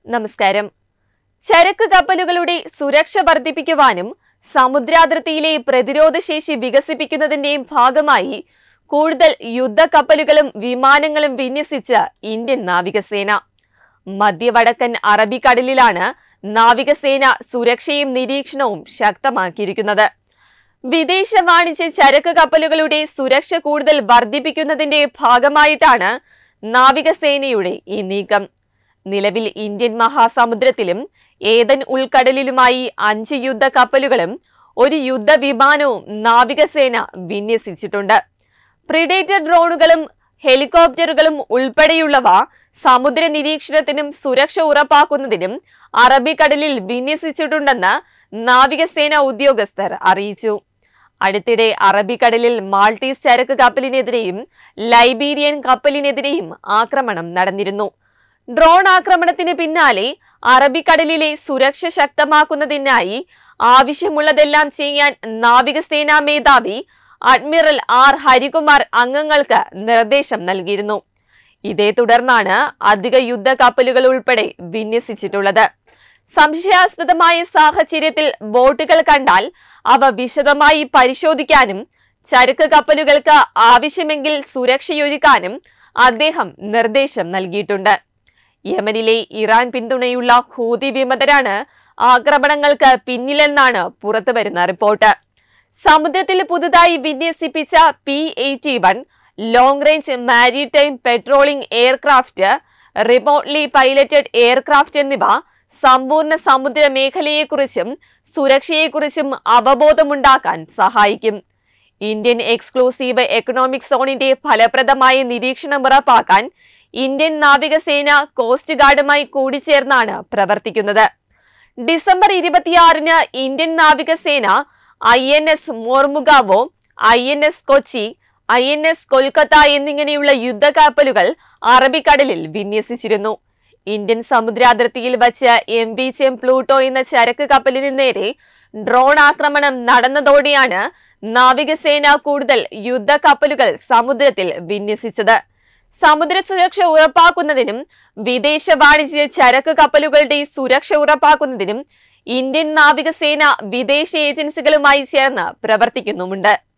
നമസ്കാരം. ചരക്ക് കപ്പലുകളുടെ സുരക്ഷ വർദ്ധിപ്പിക്കുവാനും സമുദ്രാതിർത്തിയിലെ പ്രതിരോധശേഷി വികസിപ്പിക്കുന്നതിന്റെയും ഭാഗമായി കൂടുതൽ യുദ്ധക്കപ്പലുകളും വിമാനങ്ങളും വിന്യസിച്ച ഇന്ത്യൻ നാവികസേന. മധ്യവടക്കൻ അറബിക്കടലിലാണ് നാവികസേന സുരക്ഷയും നിരീക്ഷണവും ശക്തമാക്കിയിരിക്കുന്നത്. വിദേശ വാണിജ്യ ചരക്ക് കപ്പലുകളുടെ സുരക്ഷ കൂടുതൽ വർദ്ധിപ്പിക്കുന്നതിന്റെ ഭാഗമായിട്ടാണ് നാവികസേനയുടെ ഈ നീക്കം. നിലവിൽ ഇന്ത്യൻ മഹാസമുദ്രത്തിലും ഏതൻ ഉൾക്കടലിലുമായി 5 യുദ്ധക്കപ്പലുകളും 1 യുദ്ധവിമാനവും നാവികസേന വിന്യസിച്ചിട്ടുണ്ട്. പ്രിഡേറ്റർ ഡ്രോണുകളും ഹെലികോപ്റ്ററുകളും ഉൾപ്പെടെയുള്ളവ സമുദ്ര നിരീക്ഷണത്തിനും സുരക്ഷ ഉറപ്പാക്കുന്നതിനും അറബിക്കടലിൽ വിന്യസിച്ചിട്ടുണ്ടെന്ന് നാവികസേന ഉദ്യോഗസ്ഥർ അറിയിച്ചു. അടുത്തിടെ അറബിക്കടലിൽ മാൾട്ടീസ് ചരക്ക് കപ്പലിനെതിരെയും ലൈബീരിയൻ കപ്പലിനെതിരെയും ആക്രമണം നടന്നിരുന്നു. ഡ്രോൺ ആക്രമണത്തിന് പിന്നാലെ അറബിക്കടലിലെ സുരക്ഷ ശക്തമാക്കുന്നതിനായി ആവശ്യമുള്ളതെല്ലാം ചെയ്യാൻ നാവികസേനാ മേധാവി അഡ്മിറൽ ആർ ഹരികുമാർ അംഗങ്ങൾക്ക് നിർദ്ദേശം നൽകിയിരുന്നു. ഇതേ തുടർന്നാണ് അധിക യുദ്ധക്കപ്പലുകൾ ഉൾപ്പെടെ വിന്യസിച്ചിട്ടുള്ളത്. സംശയാസ്പദമായ സാഹചര്യത്തിൽ ബോട്ടുകൾ കണ്ടാൽ അവ വിശദമായി പരിശോധിക്കാനും ചരക്ക് കപ്പലുകൾക്ക് ആവശ്യമെങ്കിൽ സുരക്ഷയൊരുക്കാനും അദ്ദേഹം നിർദ്ദേശം നൽകിയിട്ടുണ്ട്. യമനിലെ ഇറാൻ പിന്തുണയുള്ള ഹൂതി വിമതരാണ് ആക്രമണങ്ങൾക്ക് പിന്നിലെന്നാണ് പുറത്തുവരുന്ന റിപ്പോർട്ട്. സമുദ്രത്തിൽ പുതുതായി വിന്യസിപ്പിച്ച P-81 long range maritime patrolling aircraft, remotely piloted aircraft എന്നിവ സമ്പൂർണ്ണ സമുദ്ര മേഖലയെക്കുറിച്ചും സുരക്ഷയെക്കുറിച്ചും അവബോധമുണ്ടാക്കാൻ സഹായിക്കും. ഇന്ത്യൻ എക്സ്ക്ലൂസീവ് എക്കണോമിക് സോണിന്റെ ഫലപ്രദമായ നിരീക്ഷണം ഉറപ്പാക്കാൻ ഇന്ത്യൻ നാവികസേന കോസ്റ്റ് ഗാർഡുമായി കൂടിച്ചേർന്നാണ് പ്രവർത്തിക്കുന്നത്. ഡിസംബർ 26-ന് ഇന്ത്യൻ നാവികസേന INS Mormugao, INS Kochi, INS Kolkata എന്നിങ്ങനെയുള്ള യുദ്ധക്കപ്പലുകൾ അറബിക്കടലിൽ വിന്യസിച്ചിരുന്നു. ഇന്ത്യൻ സമുദ്രാതിർത്തിയിൽ വച്ച് MV പ്ലൂട്ടോ എന്ന ചരക്ക് കപ്പലിന് നേരെ ഡ്രോൺ ആക്രമണം നടന്നതോടെയാണ് നാവികസേന കൂടുതൽ യുദ്ധക്കപ്പലുകൾ സമുദ്രത്തിൽ വിന്യസിച്ചത്. സമുദ്ര സുരക്ഷ ഉറപ്പാക്കുന്നതിനും വിദേശ വാണിജ്യ ചരക്ക് കപ്പലുകളുടെ സുരക്ഷ ഉറപ്പാക്കുന്നതിനും ഇന്ത്യൻ നാവികസേന വിദേശ ഏജൻസികളുമായി ചേർന്ന് പ്രവർത്തിക്കുന്നുമുണ്ട്.